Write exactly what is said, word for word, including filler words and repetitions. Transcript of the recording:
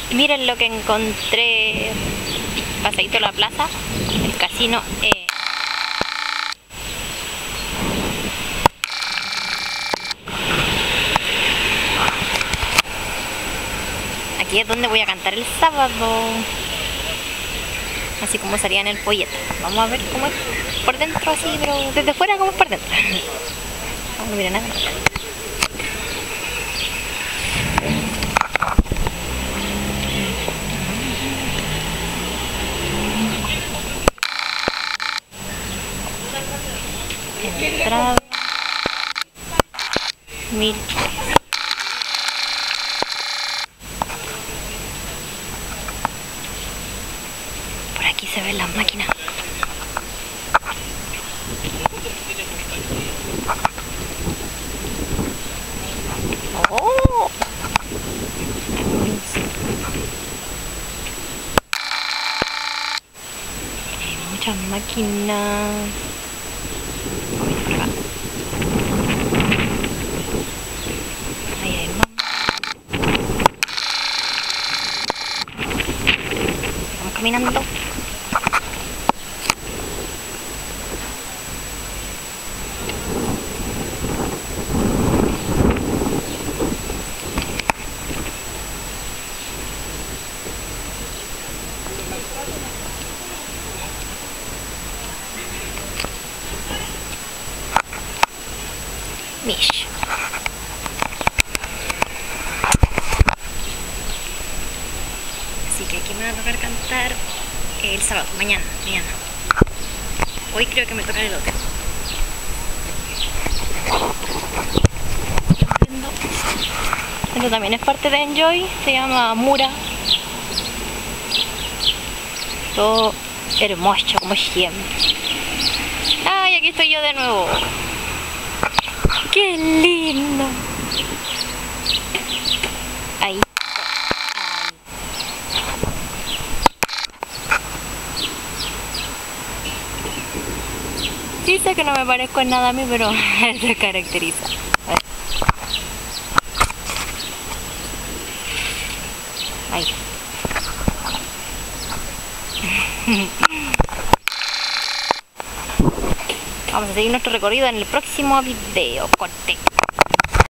Miren lo que encontré. Paseíto a la plaza, el casino. Eh. Aquí es donde voy a cantar el sábado. Así como salía en el folleto. Vamos a ver cómo es por dentro, así, pero desde fuera cómo es por dentro. No mira nada. Entrada mil. Por aquí se ven las máquinas. Oh, hay muchas máquinas. Ahí hay más. Vamos caminando. Mish. Así que aquí me va a tocar cantar el sábado, mañana, mañana. Hoy creo que me toca el hotel. Esto también es parte de Enjoy, se llama Mura. Todo hermoso como siempre. Ay, aquí estoy yo de nuevo. ¡Qué lindo! Ahí. Sí sé que no me parezco en nada a mí, pero se caracteriza. Ahí. Vamos a seguir nuestro recorrido en el próximo video. Corte.